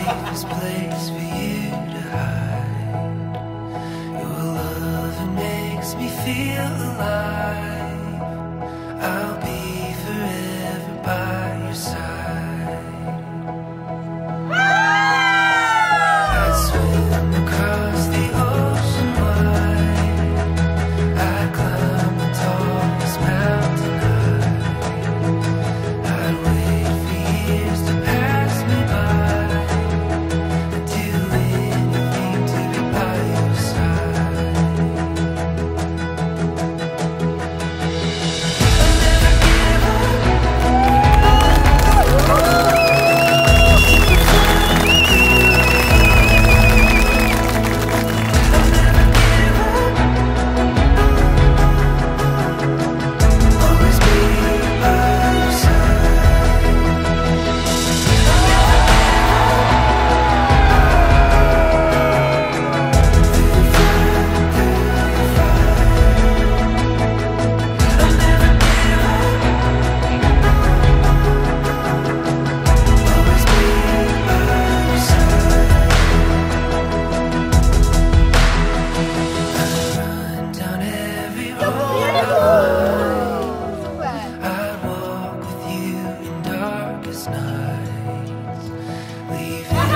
safest place for you to hide. Your love makes me feel alive. I'll be forever by your side. I'd swim across the ocean wide. I'd climb the tallest mountain high. I'd wait for years to pass me by. I'd do anything to be by your side. I'll never give always be by your side. I'll never give up. Always be by your side. I'd run down every road I find. I'd walk with you in darkest nights, leaving